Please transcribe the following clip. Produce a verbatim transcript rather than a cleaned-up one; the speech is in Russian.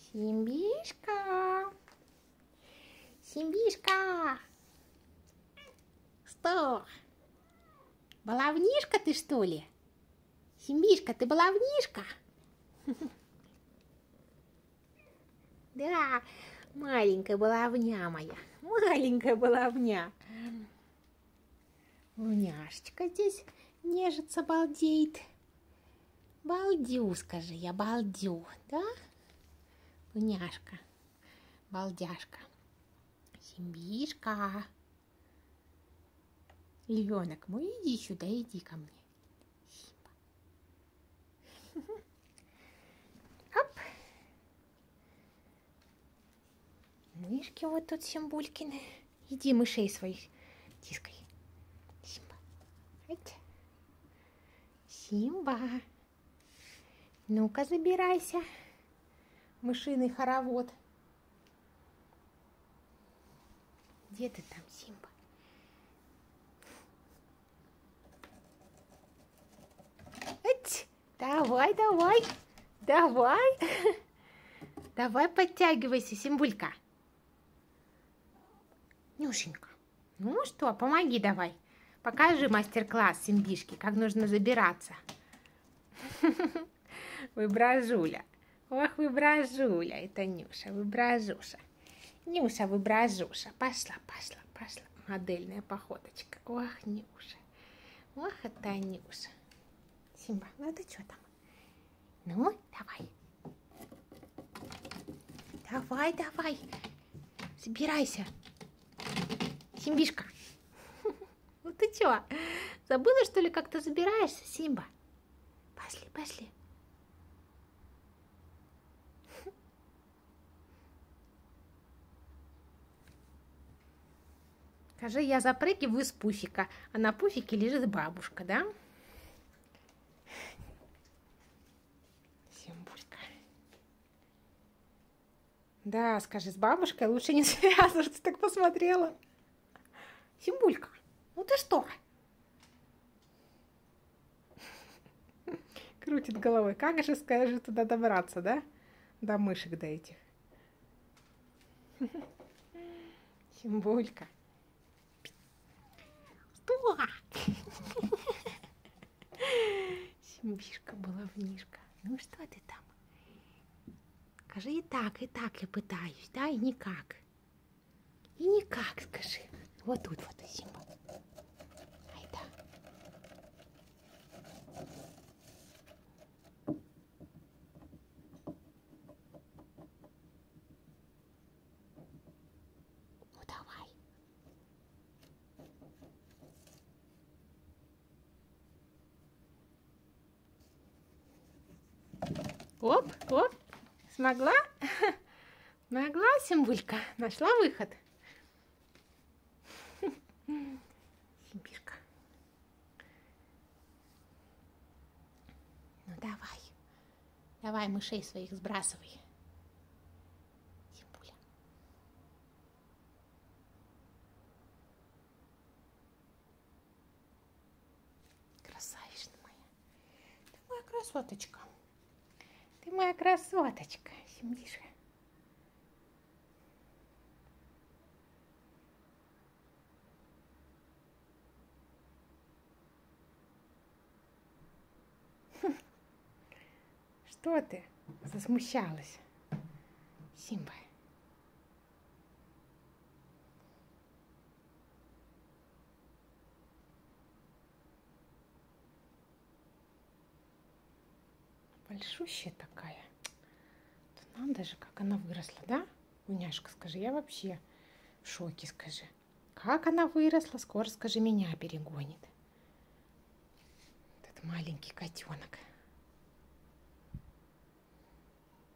Симбишка. Симбишка. Что? Баловнишка ты, что ли? Симбишка, ты баловнишка? Да, маленькая баловня моя. Маленькая баловня. Уняшечка здесь нежится, балдеет. Балдю, скажи, я балдю, да? Уняшка, балдяшка. Симбишка. Львенок мой, иди сюда, иди ко мне. Симба. Оп. Мышки вот тут Симбулькины. Иди мышей своих тискай. Симба. Эть. Симба. Ну-ка, забирайся. Мышиный хоровод. Где ты там, Симба? Эть. Давай, давай. Давай. Давай подтягивайся, Симбулька. Нюшенька, ну что, помоги давай. Покажи мастер-класс Симбишки, как нужно забираться. Выбражуля. Ох, выбражуля. Это Нюша, выбражуша. Нюша, выбражуша. Пошла, пошла, пошла. Модельная походочка. Ох, Нюша. Ох, это Нюша. Симба, ну ты что там? Ну, давай. Давай, давай. Собирайся. Симбишка. Ну ты чё? Забыла, что ли, как ты забираешься, Симба? Пошли, пошли. Скажи, я запрыгиваю с пуфика, а на пуфике лежит бабушка, да? Симбулька. Да, скажи, с бабушкой лучше не связываться, так посмотрела. Симбулька, ну ты что? Крутит головой. Как же, скажи, туда добраться, да? До мышек, до этих. Симбулька. Что? Симбишка, баловнишка. Ну что ты там? Скажи, и так, и так я пытаюсь, да, и никак. И никак, скажи. Вот тут вот, Симба. Ай да. Ну давай. Оп, оп. Смогла? Смогла, Симбулька? Нашла выход? Симбишка. Ну давай. Давай мышей своих сбрасывай. Симбуля. Красавица моя. Ты моя красоточка. Ты моя красоточка, Симбишка. Что ты засмущалась, Симба? Большущая такая. Надо же, как она выросла, да? Уняшка, скажи, я вообще в шоке, скажи. Как она выросла, скоро, скажи, меня перегонит. Этот маленький котенок.